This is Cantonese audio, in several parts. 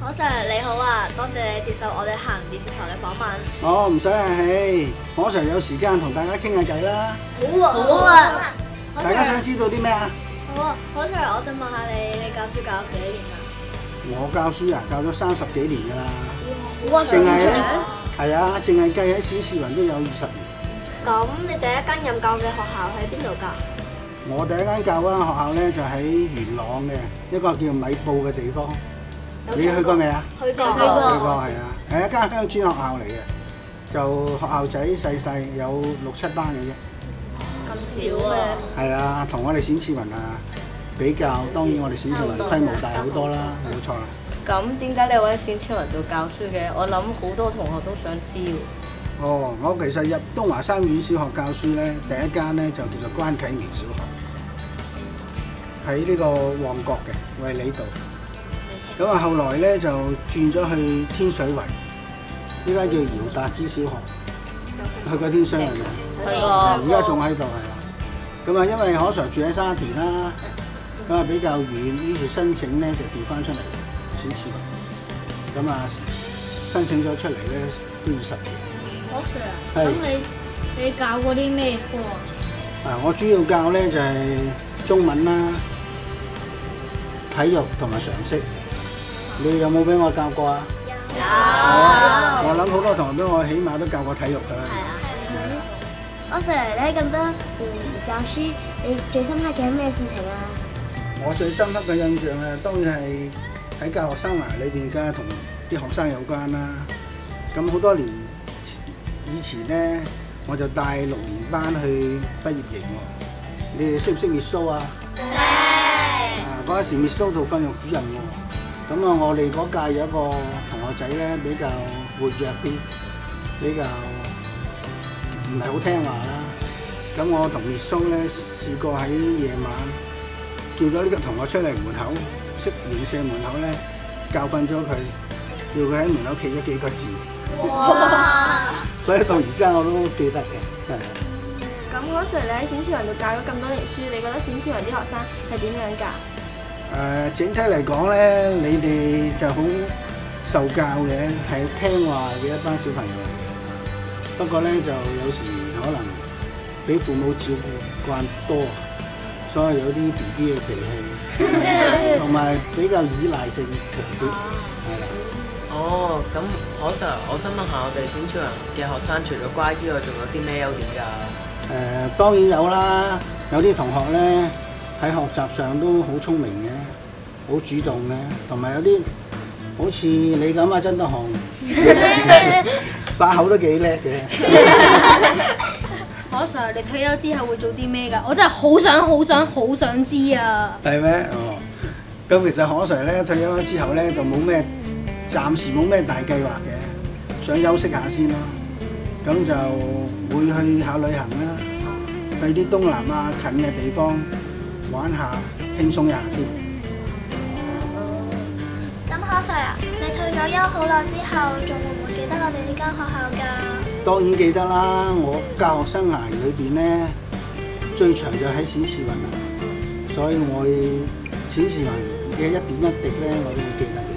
Sir 你好啊，多謝你接受我哋鹹電視台嘅訪問。 哦，唔使客氣，可 Sir 有時間同大家傾下偈啦。 好啊，好啊。 大家想知道啲咩啊？ 好啊，可 Sir，我想問下你教書教咗幾年啊？ 我教書啊，教咗30幾年㗎啦。 哇， 淨係係啊，淨係計喺冼士雲都有20年。 咁你第一間任教嘅學校喺邊度㗎？ 我第一間教嗰間學校咧就喺元朗嘅一個叫米埔嘅地方。你去過未啊？ 去過。 係啊，係一間鄉村學校嚟嘅，就學校仔細細有6、7班嘅啫。 咁少啊？ 係啊，同我哋冼士雲啊比較，當然我哋冼士雲規模大好多啦，冇錯啦。 咁點解你會喺冼士雲度教書嘅？我諗好多同學都想知喎。 哦，我其實入東華三院小學教書咧，第一間咧就叫做關啟明小學，喺呢個旺角嘅衛理道。咁啊，後來咧就轉咗去天水圍，呢間叫姚達之小學。去過天水圍未？ 去過。 而家仲喺度係啦。咁啊，因為可 Sir 住喺沙田啦，咁啊比較遠，於是申請咧就調翻出嚟冼士雲。咁啊，申請咗出嚟咧都20年。 可 Sir 啊，咁你教過啲咩科啊？ 我主要教咧就係中文啦、體育同埋常識。你有冇俾我教過啊？ 有。 我諗好多同學都我起碼都教過體育㗎啦。 可 Sir 咧咁多年教書，你最深刻嘅係咩事情啊？ 我最深刻嘅印象啊，當然係喺教學生涯裏邊，梗係同啲學生有關啦。咁好多年以前咧，我就帶6年班去畢業營喎。你哋識唔識滅蘇啊？識。嗰陣時滅蘇做訓育主任喎。咁啊，我哋嗰屆有一個同學仔咧比較活躍啲，比較唔係好聽話啦。咁我同滅蘇咧試過喺夜晚叫咗呢個同學出嚟門口，識園舍門口咧教訓咗佢，叫佢喺門口企咗幾個字。哇！所以到而家我都記得嘅。 咁可 Sir 你喺冼士雲度教咗咁多年書，你覺得冼士雲啲學生係點樣㗎？ 整體嚟講咧，你哋就好受教嘅，係聽話嘅一班小朋友嚟嘅。不過咧，就有時可能俾父母照顧慣多，所以有啲 BB 嘅脾氣，同埋比較依賴性強啲，係啦。 哦，咁可 Sir，我想問下我哋冼士雲嘅學生除咗乖之外，仲有啲咩優點㗎？ 當然有啦，有啲同學咧喺學習上都好聰明嘅，好主動嘅，同埋有啲好似你咁啊，曾德航，把口都幾叻嘅。 可 Sir 你退休之後會做啲咩㗎？我真係好想知啊！ 係咩？哦，咁其實可 Sir 咧退休之後咧就冇咩，暫時冇咩大計劃嘅，想休息下先咯。咁就會去下旅行啦，去啲東南亞近嘅地方玩下，輕鬆一下先。 咁可 Sir 啊，你退咗休好耐之後，仲會唔會記得我哋呢間學校㗎？ 當然記得啦，我教學生涯裏邊咧最長就喺冼士雲啦，所以我冼士雲嘅一點一滴咧我都會記得嘅。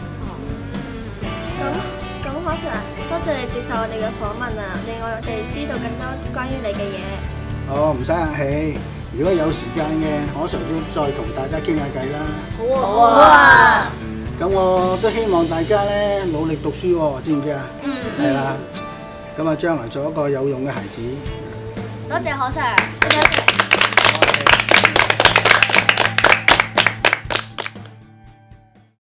咁可 Sir 啊，多謝你接受我哋嘅訪問啊，令我哋知道更多關於你嘅嘢。 哦，唔使客氣，如果有時間嘅，可 Sir 都再同大家傾下偈啦。 好啊！ 咁我都希望大家咧努力讀書喎，知唔知啊？係啦。咁啊，將來做一個有用嘅孩子。 多謝可 Sir。